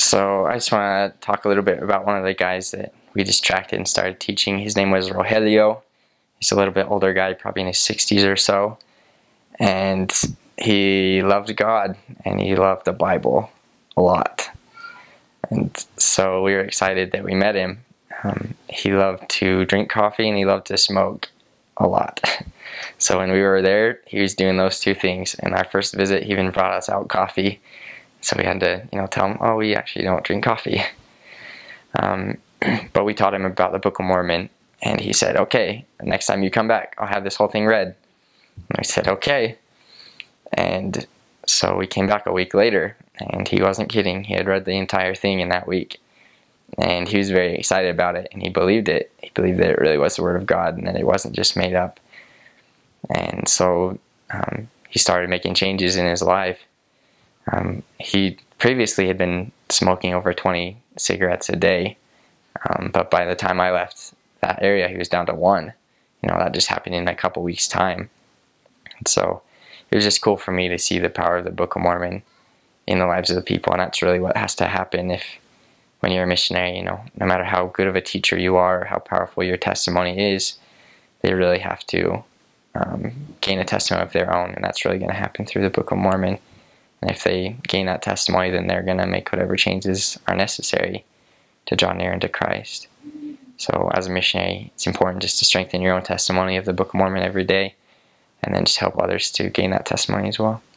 So I just want to talk a little bit about one of the guys that we distracted and started teaching. His name was Rogelio. He's a little bit older guy, probably in his 60s or so. And he loved God and he loved the Bible a lot. And so we were excited that we met him. He loved to drink coffee and he loved to smoke a lot. So when we were there, he was doing those two things. And our first visit, he even brought us out coffee. So we had to, tell him, oh, we actually don't drink coffee. But we taught him about the Book of Mormon, and he said, okay, next time you come back, I'll have this whole thing read. And I said, okay. And so we came back a week later, and he wasn't kidding. He had read the entire thing in that week. And he was very excited about it, and he believed it. He believed that it really was the Word of God, and that it wasn't just made up. And so he started making changes in his life. He previously had been smoking over 20 cigarettes a day, but by the time I left that area, he was down to 1. That just happened in a couple weeks' time. And so it was just cool for me to see the power of the Book of Mormon in the lives of the people, and that's really what has to happen when you're a missionary. No matter how good of a teacher you are, or how powerful your testimony is, they really have to gain a testimony of their own, and that's really going to happen through the Book of Mormon. And if they gain that testimony, then they're going to make whatever changes are necessary to draw near into Christ. So as a missionary, it's important just to strengthen your own testimony of the Book of Mormon every day, and then just help others to gain that testimony as well.